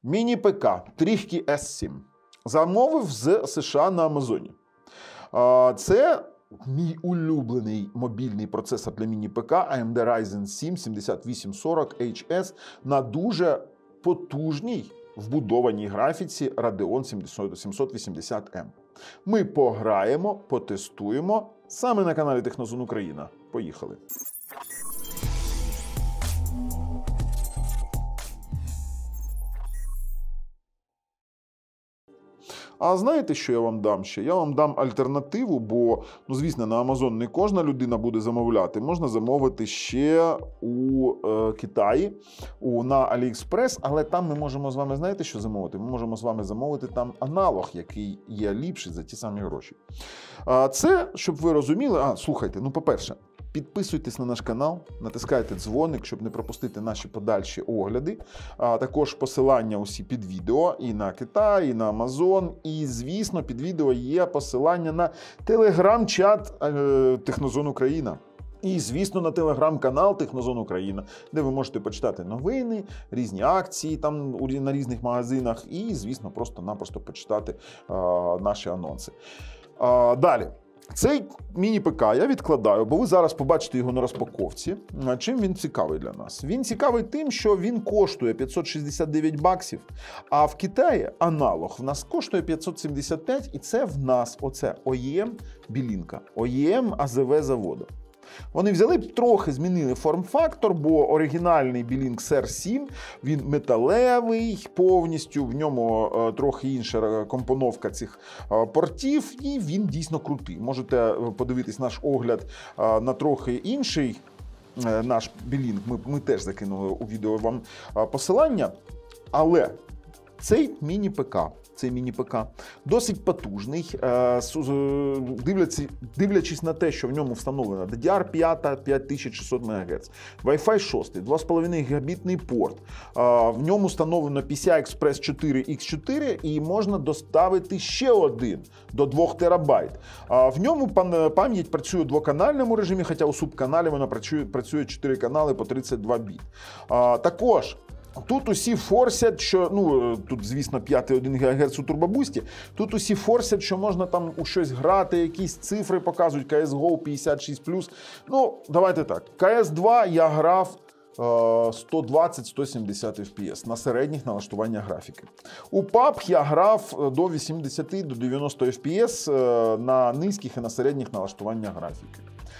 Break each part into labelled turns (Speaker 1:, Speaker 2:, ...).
Speaker 1: Міні-ПК Тріхкі S7. Замовив з США на Амазоні. Це мій улюблений мобільний процесор для міні-ПК AMD Ryzen 7 7840HS на дуже потужній вбудованій графіці Radeon 780M. Ми пограємо, потестуємо саме на каналі Технозон Україна. Поїхали! А знаєте, що я вам дам ще? Я вам дам альтернативу, бо, звісно, на Amazon не кожна людина буде замовляти. Можна замовити ще у Китаї, на AliExpress, але там ми можемо з вами, знаєте, що замовити? Ми можемо з вами замовити там аналог, який є ліпший за ті самі гроші. Це, щоб ви розуміли, слухайте, по-перше, підписуйтесь на наш канал, натискайте дзвоник, щоб не пропустити наші подальші огляди. Також посилання усі під відео і на Китай, і на Amazon. І, звісно, під відео є посилання на телеграм-чат Технозон Україна. І, звісно, на телеграм-канал Технозон Україна, де ви можете почитати новини, різні акції там на різних магазинах і, звісно, просто-напросто почитати наші анонси. Далі. Цей міні-ПК я відкладаю, бо ви зараз побачите його на розпаковці. Чим він цікавий для нас? Він цікавий тим, що він коштує 569 баксів, а в Китаї аналог в нас коштує 575, і це в нас оце OEM білінка, OEM АЗВ заводу. Вони взяли, трохи змінили форм-фактор, бо оригінальний Білінк CR7, він металевий повністю, в ньому трохи інша компоновка цих портів, і він дійсно крутий. Можете подивитись наш огляд на трохи інший наш Білінк, ми теж закинули у відео вам посилання, але цей міні-ПК досить потужний, дивлячись на те, що в ньому встановлена DDR5 5600 МГц, Wi-Fi 6, 2,5 гігабітний порт, в ньому встановлено PCI-Express 4 X4 і можна доставити ще один до 2 ТБ. В ньому пам'ять працює у двоканальному режимі, хоча у субканалі вона працює 4 канали по 32 біт. Також тут усі форсять, що, тут, звісно, 5,1 ГГц у турбобусті, тут усі форсять, що можна там у щось грати, якісь цифри показують, CSGO 56+. Давайте так, CS2 я грав 120-170 FPS на середніх налаштуваннях графіки. У PUBG я грав до 80-90 FPS на низьких і на середніх налаштуваннях графіки.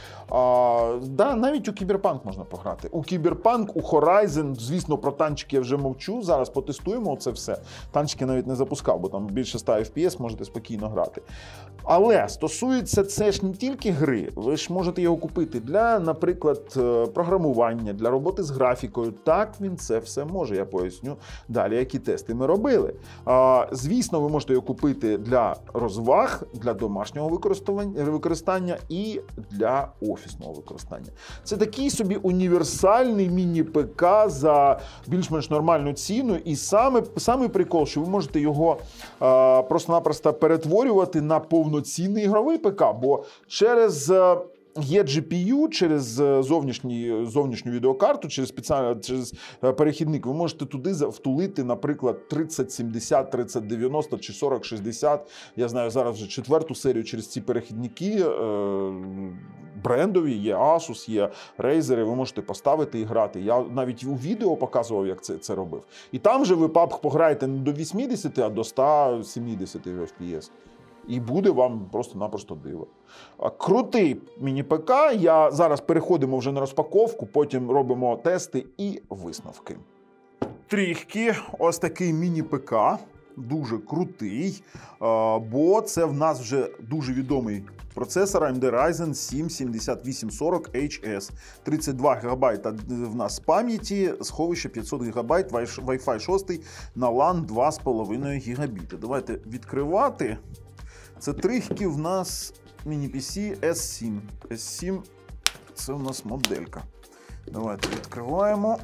Speaker 1: Навіть у Кіберпанк можна пограти. У Кіберпанк, у Horizon, звісно, про танчики я вже мовчу, зараз потестуємо це все. Танчики навіть не запускав, бо там більше 100 FPS, можете спокійно грати. Але стосується це ж не тільки гри, ви ж можете його купити для, наприклад, програмування, для роботи з графікою. Так, він це все може, я поясню далі, які тести ми робили. Звісно, ви можете його купити для розваг, для домашнього використання і для офісного використання. Це такий собі універсальний міні-ПК за більш-менш нормальну ціну. І саме прикол, що ви можете його просто-напросто перетворювати на повноцінний ігровий ПК, бо через GPU, через зовнішню відеокарту, через перехідник, ви можете туди втулити, наприклад, 3070, 3090 чи 4060. Я знаю зараз вже 4-ту серію через ці перехідники брендові, є Asus, є Razer, ви можете поставити і грати. Я навіть у відео показував, як це робив. І там же ви PUBG пограєте не до 80, а до 170 FPS. І буде вам просто-напросто диво. Крутий міні-ПК. Зараз переходимо вже на розпаковку, потім робимо тести і висновки. Тріхкі, ось такий міні-ПК. Дуже крутий, бо це в нас вже дуже відомий процесор AMD Ryzen 7 7840HS. 32 ГБ в нас пам'яті, сховище 500 ГБ, Wi-Fi 6 на LAN 2,5 ГБ. Давайте відкривати. Це Тріхкі в нас міні-PC S7. S7 це у нас моделька. Давайте відкриваємо.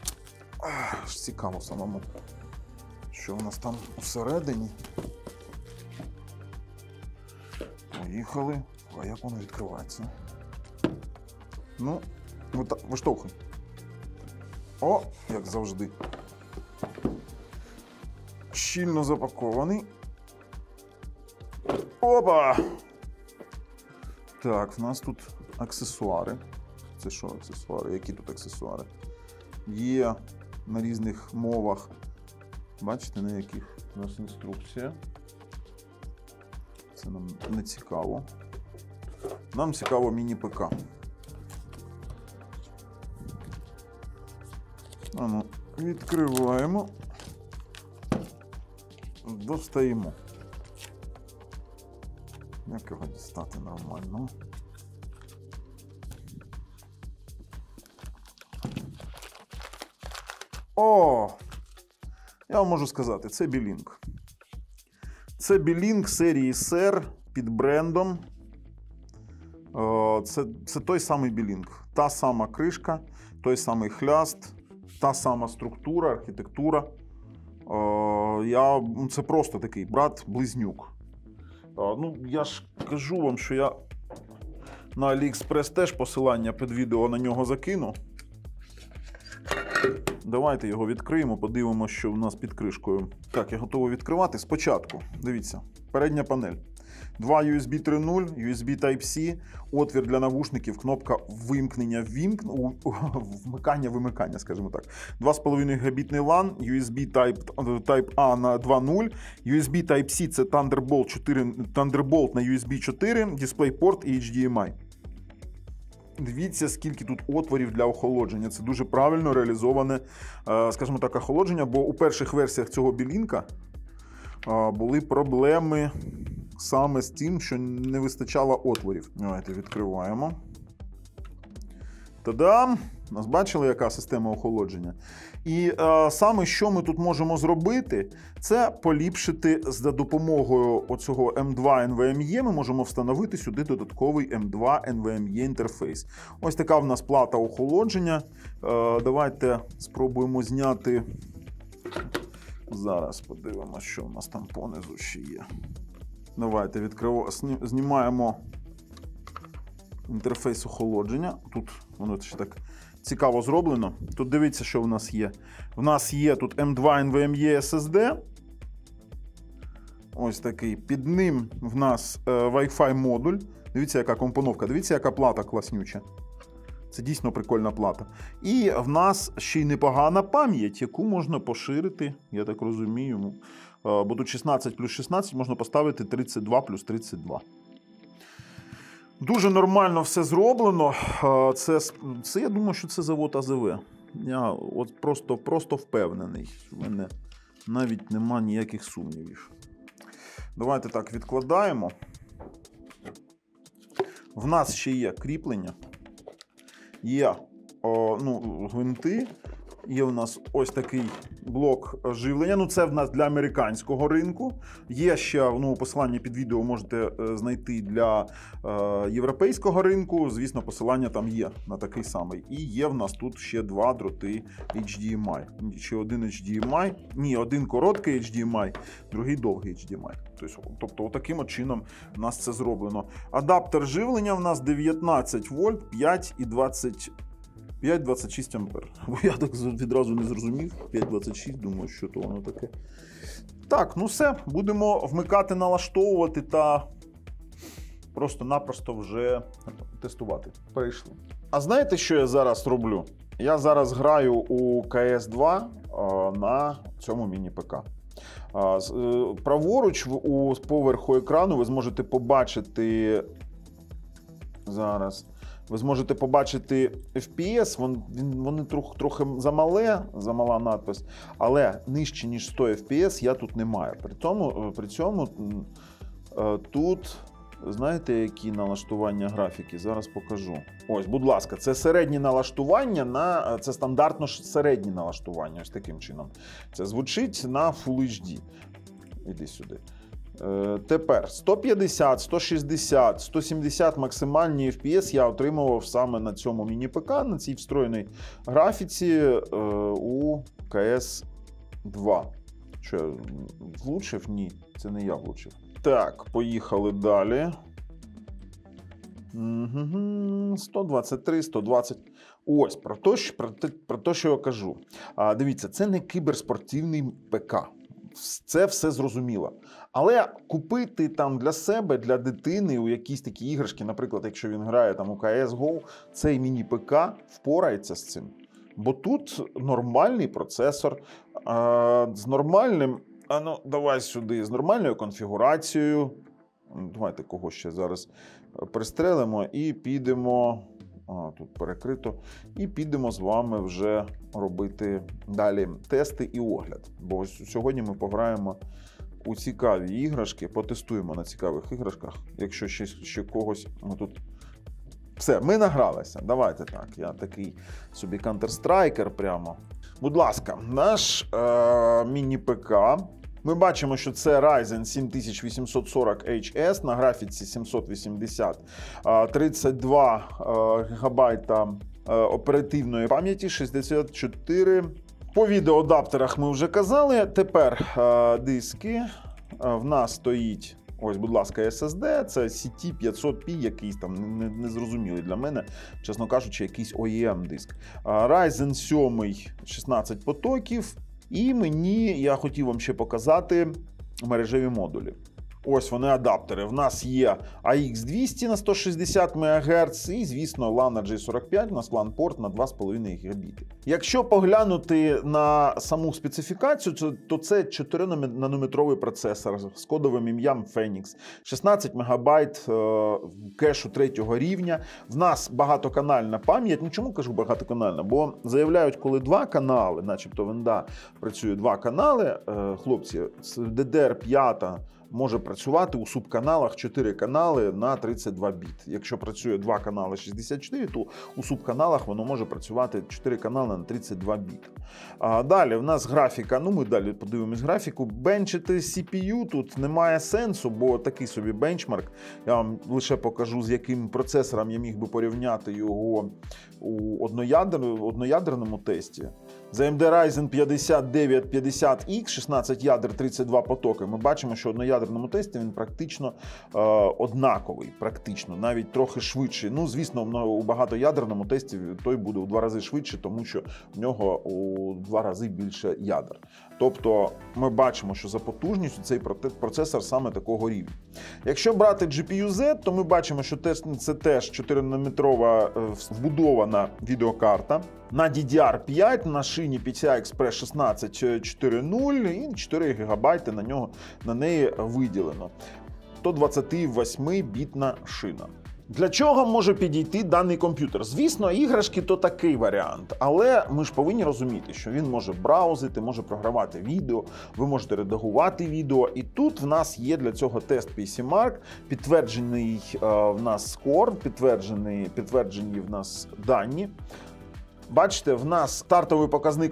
Speaker 1: Цікаво самому, що у нас там всередині. Поїхали. А як воно відкривається? Виштовхуй. О, як завжди. щільно запакований. Опа! Так, в нас тут аксесуари. Це що аксесуари? Які тут аксесуари? Є на різних мовах. Бачите, на яких у нас інструкція. Це нам не цікаво. Нам цікаво міні-ПК. Ну, відкриваємо. Достаємо. Як його дістати нормально? О! Я вам можу сказати, це Beelink. Це Beelink серії SER під брендом. Це той самий Beelink. Та сама кришка, той самий хляст, та сама структура, архітектура. Це просто такий брат-близнюк. Ну, я ж кажу вам, що я на AliExpress теж посилання під відео на нього закину. Давайте його відкриємо, подивимося, що в нас під кришкою. Так, я готовий відкривати. Спочатку, дивіться, передня панель. 2 USB 3.0, USB Type-C, отвір для навушників, кнопка вмикання, скажімо так. 2,5 гігабітний LAN, USB Type-A на 2.0, USB Type-C це Thunderbolt на USB 4, DisplayPort і HDMI. Дивіться, скільки тут отворів для охолодження. Це дуже правильно реалізоване, скажімо так, охолодження, бо у перших версіях цього Beelink були проблеми саме з тим, що не вистачало отворів. Давайте відкриваємо. Та-дам! Нас бачили, яка система охолодження? І саме, що ми тут можемо зробити, це поліпшити за допомогою оцього M2 NVMe, ми можемо встановити сюди додатковий M2 NVMe інтерфейс. Ось така в нас плата охолодження. Давайте спробуємо зняти. Зараз подивимося, що у нас там понизу ще є. Давайте знімаємо інтерфейс охолодження. Тут воно ще так цікаво зроблено. Тут дивіться, що в нас є. В нас є тут M2 NVMe SSD. Ось такий. Під ним в нас Wi-Fi модуль. Дивіться, яка компоновка. Дивіться, яка плата класнюча. Це дійсно прикольна плата. І в нас ще й непогана пам'ять, яку можна поширити, я так розумію. Бо тут 16 плюс 16 можна поставити 32 плюс 32. Дуже нормально все зроблено. Це я думаю, що це завод АЗВ. Я от просто впевнений. У мене навіть нема ніяких сумнівів. Давайте так, відкладаємо. В нас ще є кріплення. Є гвинти. Є у нас ось такий блок живлення. Це в нас для американського ринку. Є ще, посилання під відео можете знайти для європейського ринку. Звісно, посилання там є на такий самий. І є в нас тут ще 2 дроти HDMI. Ще один HDMI. Ні, один короткий HDMI, другий довгий HDMI. Тобто, отаким чином у нас це зроблено. Адаптер живлення в нас 19 вольт, 5,26 ампер. Бо я так відразу не зрозумів. 5,26, думаю, що то воно таке. Так, все. Будемо вмикати, налаштовувати та просто-напросто вже тестувати. Перейшли. А знаєте, що я зараз роблю? Я зараз граю у CS2 на цьому міні-ПК. Праворуч поверху екрану ви зможете побачити зараз. Ви зможете побачити FPS, вони трохи замала надпис, але нижче, ніж 100 FPS я тут не маю. При цьому тут, знаєте, які налаштування графіки? Зараз покажу. Ось, будь ласка, це середнє налаштування, це стандартно середнє налаштування, ось таким чином. Це звучить на Full HD. Іди сюди. Тепер 150, 160, 170 максимальні FPS я отримував саме на цьому міні-ПК, на цій встроєній графіці у CS2. Що, я влучив? Ні, це не я влучив. Так, поїхали далі. 123, 120. Ось, про те, що я кажу. Дивіться, це не кіберспортивний ПК. це все зрозуміло. Але купити там для себе, для дитини у якісь такі іграшки, наприклад, якщо він грає там у CSGO, цей міні-ПК впорається з цим. Бо тут нормальний процесор, з нормальним, давай сюди, з нормальною конфігурацією. Давайте кого ще зараз пристрелимо і підемо, тут перекрито, і підемо з вами вже робити далі тести і огляд. Бо сьогодні ми пограємо у цікаві іграшки, потестуємо на цікавих іграшках. Якщо ще когось ми тут... Все, ми награлися. Давайте так, я такий собі Counter-Striker прямо. Будь ласка, наш міні-ПК. Ми бачимо, що це Ryzen 7840HS на графіці 780, 32 ГБ оперативної пам'яті, 64. По відеоадаптерах ми вже казали. Тепер диски. В нас стоїть, ось, будь ласка, SSD, це CT500P, якийсь там незрозумілий для мене, чесно кажучи, якийсь OEM-диск. Ryzen 7 16 потоків. І я хотів вам ще показати мережеві модулі. Ось вони адаптери. В нас є AX200 на 160 МГц і, звісно, LAN J45, у нас LAN-порт на 2,5 ГБ. Якщо поглянути на саму специфікацію, то це 4-нанометровий процесор з кодовим ім'ям Phoenix, 16 МБ кешу 3-го рівня. В нас багатоканальна пам'ять. Ну чому кажу багатоканальна? Бо заявляють, коли 2 канали, начебто в НДА працює 2 канали, хлопці, DDR5 може працювати у субканалах 4 канали на 32 біт. Якщо працює 2 канали 64, то у субканалах воно може працювати 4 канали на 32 біт. Далі в нас графіка, ми далі подивимось графіку. Бенчити CPU тут немає сенсу, бо такий собі бенчмарк. Я вам лише покажу, з яким процесором я міг би порівняти його у одноядерному тесті. За AMD Ryzen 5950X, 16 ядер, 32 потоки. Ми бачимо, що в одноядерному тесті він практично однаковий, навіть трохи швидший. Ну, звісно, у багатоядерному тесті той буде у 2 рази швидше, тому що в нього у 2 рази більше ядер. Тобто ми бачимо, що за потужністю цей процесор саме такого рівня. Якщо брати GPU-Z, то ми бачимо, що це теж 4-нанометрова вбудована відеокарта. На DDR5 на шині PCI Express 16.4.0 і 4 ГБ на неї виділено. 128-бітна шина. Для чого може підійти даний комп'ютер? Звісно, іграшки то такий варіант, але ми ж повинні розуміти, що він може браузити, може програвати відео, ви можете редагувати відео. І тут в нас є для цього тест PCMark, підтверджений в нас скор, підтверджені в нас дані. Бачите, в нас стартовий показник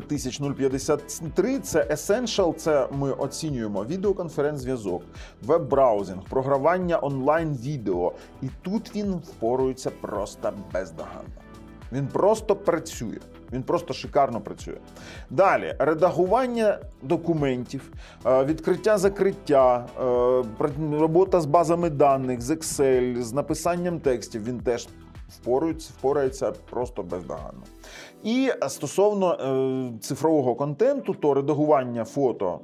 Speaker 1: 11053, це Essential, це ми оцінюємо відеоконференц-зв'язок, веб-браузинг, програвання онлайн-відео. І тут він впорується просто бездоганно. Він просто працює, він просто шикарно працює. Далі, редагування документів, відкриття-закриття, робота з базами даних, з Excel, з написанням текстів, він теж впорається просто бездоганно. І стосовно цифрового контенту, то редагування фото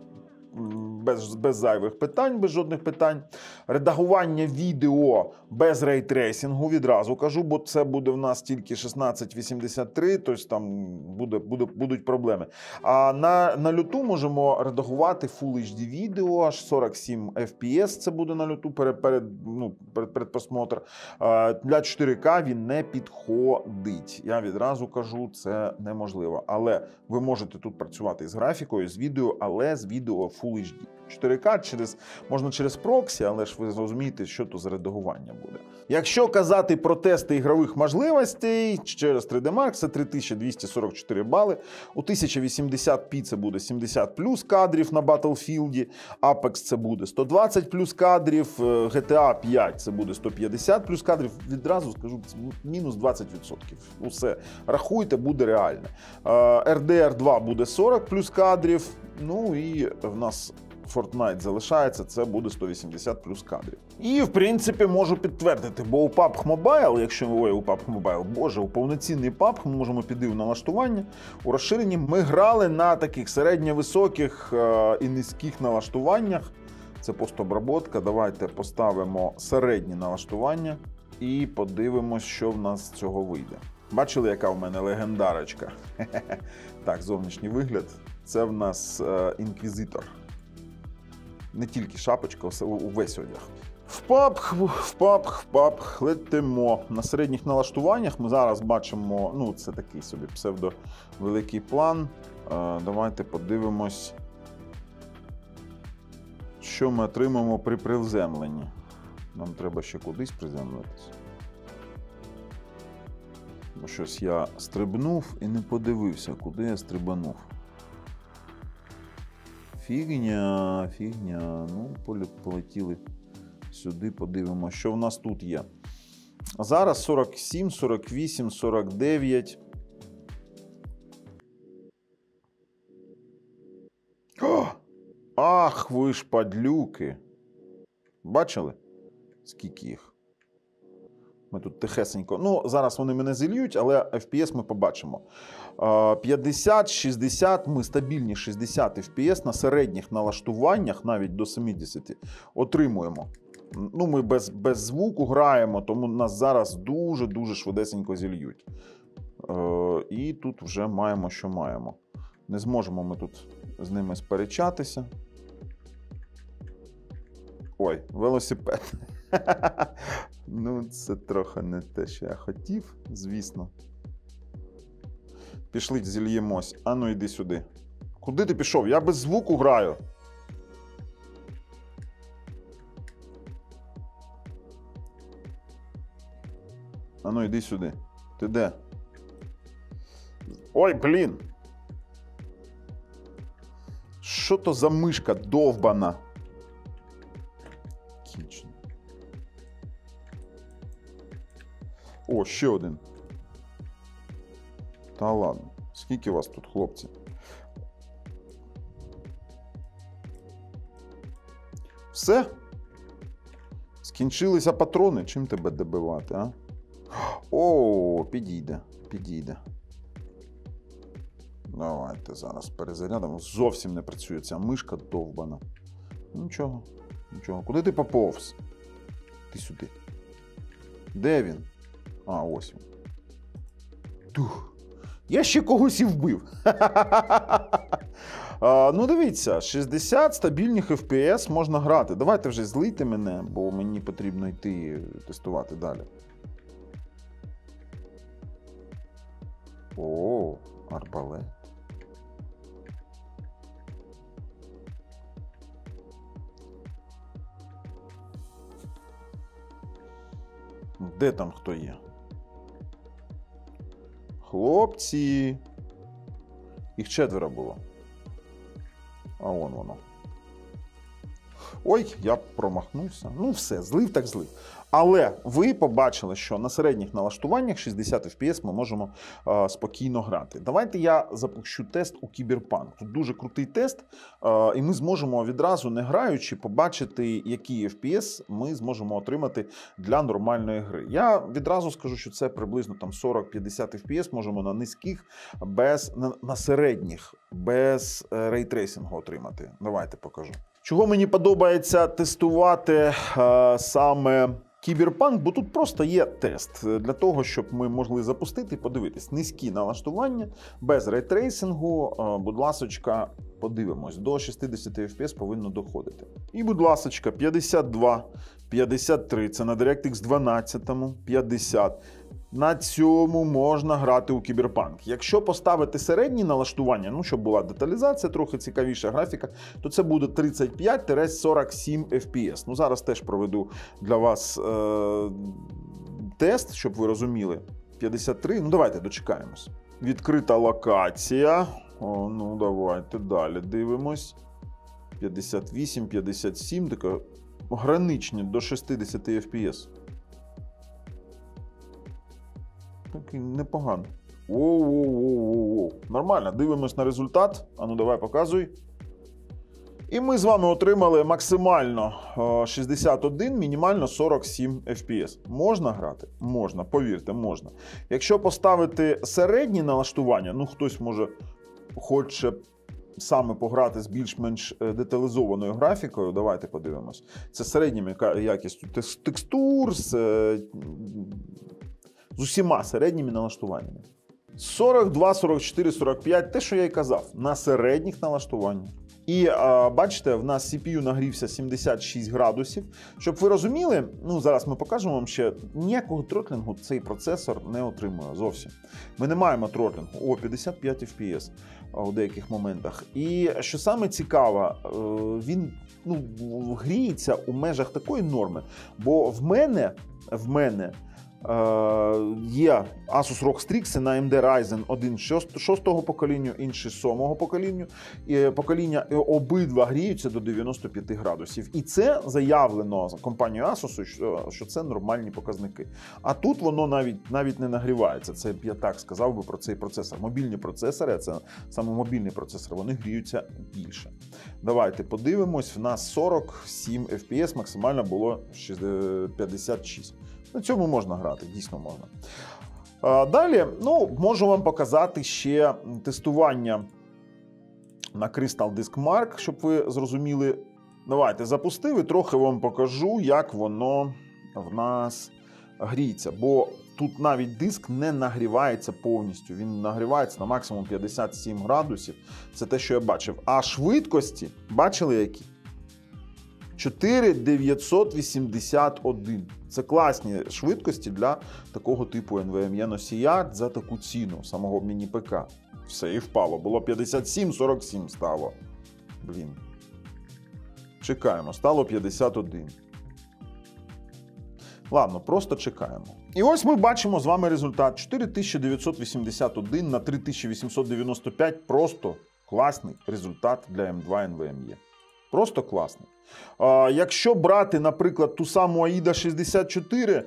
Speaker 1: без зайвих питань, без жодних питань. Редагування відео без рейтрейсингу, відразу кажу, бо це буде в нас тільки 1683, тобто там будуть проблеми. А на люту можемо редагувати Full HD відео, аж 47 FPS це буде на люту перед просмотр. Для 4К він не підходить. Я відразу кажу, це неможливо. Але ви можете тут працювати з графікою, з відео, але з відео Full HD. 4К можна через проксі, але ж ви зрозумієте, що то за редагування буде. Якщо казати про тести ігрових можливостей, через 3D Mark це 3244 бали, у 1080p це буде 70 плюс кадрів на Battlefield, Apex це буде 120 плюс кадрів, GTA 5 це буде 150 плюс кадрів, відразу скажу, це мінус 20%. Усе, рахуйте, буде реально. RDR 2 буде 40 плюс кадрів, ну і в нас Fortnite залишається, це буде 180 плюс кадрів. І, в принципі, можу підтвердити, бо у PUBG Mobile, якщо у PUBG Mobile, боже, у повноцінний PUBG ми можемо піти в налаштування. У розширенні ми грали на таких середньовисоких і низьких налаштуваннях. Це постобработка. Давайте поставимо середні налаштування і подивимось, що в нас з цього вийде. Бачили, яка в мене легендарочка? Так, зовнішній вигляд. Це в нас інквізитор. Не тільки шапочка, увесь одяг. В PUBG летимо. На середніх налаштуваннях ми зараз бачимо, ну це такий собі псевдовеликий план. Давайте подивимось, що ми отримаємо при приземленні. Нам треба ще кудись приземлитися. Бо щось я стрибнув і не подивився, куди я стрибанув. Фігня. Ну, полетіли сюди, подивимося, що в нас тут є. Зараз 47, 48, 49. О! Ах, ви ж падлюки. Бачили? Скільки їх? Ми тут тихесенько. Ну, зараз вони мене зільють, але FPS ми побачимо. 50, 60, ми стабільні 60 FPS на середніх налаштуваннях, навіть до 70, отримуємо. Ну, ми без звуку граємо, тому нас зараз дуже-дуже швидесенько зільють. І тут вже маємо, що маємо. Не зможемо ми тут з ними сперечатися. Ой, велосипед. Ну, це трохи не те, що я хотів, звісно. Пішли, зільємось. А ну, йди сюди. Куди ти пішов? Я без звуку граю. А ну, йди сюди. Ти де? Ой, блін! Що то за мишка довбана? Кінчено. О, ще один. Та ладно. Скільки вас тут, хлопці? Все? Скінчилися патрони? Чим тебе добивати, а? О, підійде. Давайте зараз перезарядимо. Зовсім не працює ця мишка довбана. Нічого. Куди ти поповз? Ти сюди. Де він? А, ось він. Тух. Я ще когось і вбив. Ну, дивіться, 60 стабільних FPS можна грати. Давайте вже злийте мене, бо мені потрібно йти тестувати далі. О, арбалет. Де там хто є? Хлопці. Їх 4 було. А вон воно. Ой, я промахнувся. Ну все, злив так злив. Але ви побачили, що на середніх налаштуваннях 60 FPS ми можемо спокійно грати. Давайте я запущу тест у Cyberpunk. Тут дуже крутий тест, і ми зможемо відразу, не граючи, побачити, які FPS ми зможемо отримати для нормальної гри. Я відразу скажу, що це приблизно там 40-50 FPS можемо на низьких, на середніх, без рейтрейсингу отримати. Давайте покажу. Чого мені подобається тестувати саме Cyberpunk, бо тут просто є тест для того, щоб ми могли запустити і подивитись. Низькі налаштування, без рейтрейсингу, будь ласочка, подивимось. До 60 FPS повинно доходити. І, будь ласочка, 52, 53, це на DirectX 12, 50. На цьому можна грати у Cyberpunk. Якщо поставити середні налаштування, ну, щоб була деталізація, трохи цікавіша графіка, то це буде 35-47 FPS. Ну, зараз теж проведу для вас тест, щоб ви розуміли. 53, ну давайте дочекаємось. Відкрита локація. О, ну, давайте далі дивимось. 58, 57, така граничні до 60 FPS. Такий непогано. Воу. Нормально, дивимось на результат. А ну давай, показуй. І ми з вами отримали максимально 61, мінімально 47 FPS. Можна грати? Можна, повірте, можна. Якщо поставити середні налаштування, ну хтось може хоче саме пограти з більш-менш деталізованою графікою, давайте подивимось. Це середніми якістю текстур, з усіма середніми налаштуваннями. 42, 44, 45, те, що я й казав, на середніх налаштуваннях. І бачите, в нас CPU нагрівся 76 градусів. Щоб ви розуміли, ну зараз ми покажемо вам ще, ніякого тротлінгу цей процесор не отримує зовсім. Ми не маємо тротлінгу. 55 FPS у деяких моментах. І що саме цікаве, він гріється у межах такої норми. Бо в мене є Asus ROG Strix на AMD Ryzen 1 6-го покоління, інший 7-го покоління. Обидва гріються до 95 градусів. І це заявлено компанією Asus, що це нормальні показники. А тут воно навіть не нагрівається. Це я так сказав би про цей процесор. Мобільні процесори, це саме мобільний процесор, вони гріються більше. Давайте подивимось, в нас 47 FPS, максимально було 56. На цьому можна грати, дійсно можна. Далі, можу вам показати ще тестування на Crystal Disk Mark, щоб ви зрозуміли. Давайте запустив і трохи вам покажу, як воно в нас гріється. Бо тут навіть диск не нагрівається повністю. Він нагрівається на максимум 57 градусів. Це те, що я бачив. А швидкості, бачили які? 4981. Це класні швидкості для такого типу NVMe носія за таку ціну самого міні-ПК. Все, і впало. Було 57-47 стало. Блін. Чекаємо. Стало 51. Ладно, просто чекаємо. І ось ми бачимо з вами результат. 4981 на 3895. Просто класний результат для M2 NVMe. Просто класний. Якщо брати, наприклад, ту саму AIDA 64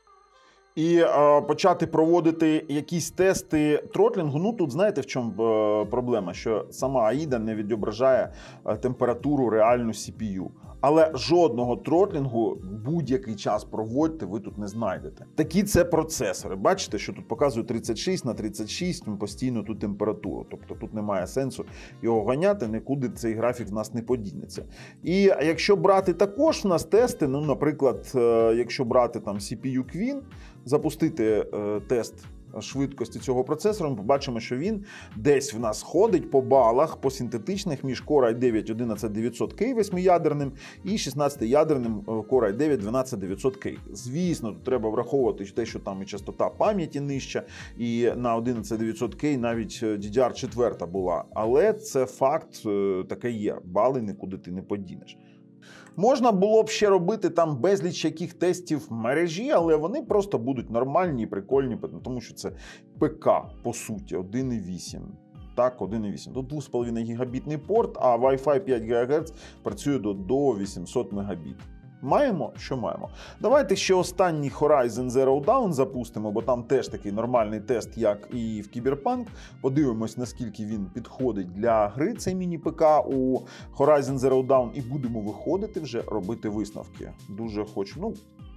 Speaker 1: і почати проводити якісь тести тротлінгу, тут знаєте в чому проблема? Що сама AIDA не відображає температуру реальну CPU. Але жодного тротлінгу будь-який час проводьте, ви тут не знайдете. Такі це процесори. Бачите, що тут показує 36 на 36, постійно тут температуру. Тобто тут немає сенсу його ганяти, нікуди цей графік в нас не подінеться. І якщо брати також в нас тести, наприклад, якщо брати там CPU Queen, запустити тест швидкості цього процесора, ми побачимо, що він десь в нас ходить по балах, по синтетичних між Core i9 11900K 8-ядерним і 16-ядерним Core i9 12900K. Звісно, тут треба враховувати те, що там і частота пам'яті нижча, і на 11900K навіть DDR4 була. Але це факт, таке є. Бали нікуди ти не подінеш. Можна було б ще робити там безліч яких тестів в мережі, але вони просто будуть нормальні і прикольні, тому що це ПК, по суті, 1.8. Так, 1.8. Тут 2,5 гігабітний порт, а Wi-Fi 5 ГГц працює до 800 Мбіт. Маємо, що маємо. Давайте ще останній Horizon Zero Dawn запустимо, бо там теж такий нормальний тест, як і в Cyberpunk. Подивимось, наскільки він підходить для гри, цей міні-ПК у Horizon Zero Dawn, і будемо виходити вже робити висновки. Дуже хочу,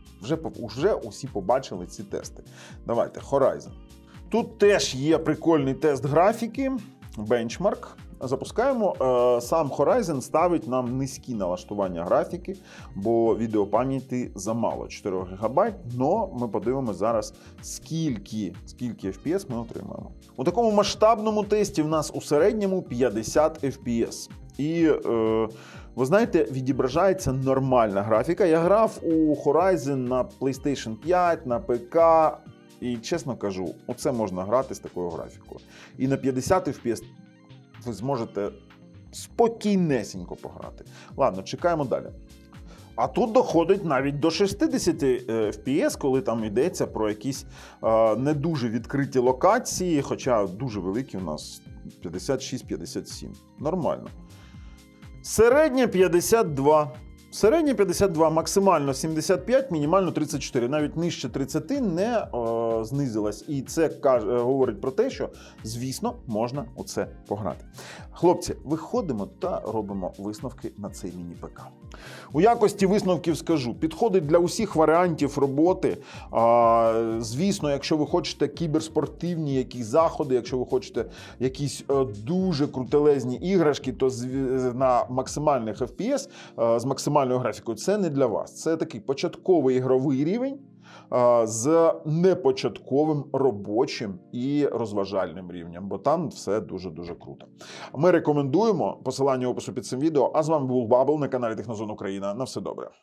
Speaker 1: вже усі побачили ці тести. Давайте, Horizon. Тут теж є прикольний тест графіки, бенчмарк. Запускаємо. Сам Horizon ставить нам низькі налаштування графіки, бо відеопам'яті замало 4 ГБ, але ми подивимося зараз, скільки FPS ми отримаємо. У такому масштабному тесті в нас у середньому 50 FPS. І, ви знаєте, відображається нормальна графіка. Я грав у Horizon на PlayStation 5, на ПК, і, чесно кажу, оце можна грати з такою графікою. І на 50 FPS ви зможете спокійнесенько пограти. Ладно, чекаємо далі. А тут доходить навіть до 60 FPS, коли там йдеться про якісь не дуже відкриті локації, хоча дуже великі у нас 56-57. Нормально. Середня 52. Середня 52, максимально 75, мінімально 34. Навіть нижче 30 не знизилась. І це говорить про те, що, звісно, можна у це пограти. Хлопці, виходимо та робимо висновки на цей міні-ПК. У якості висновків скажу, підходить для усіх варіантів роботи. Звісно, якщо ви хочете кіберспортивні якісь заходи, якщо ви хочете якісь дуже крутелезні іграшки, то на максимальних FPS з максимальною графікою це не для вас. Це такий початковий ігровий рівень з непочатковим робочим і розважальним рівнем, бо там все дуже-дуже круто. Ми рекомендуємо, посилання в опису під цим відео, а з вами був Бабл на каналі Технозон Україна. На все добре.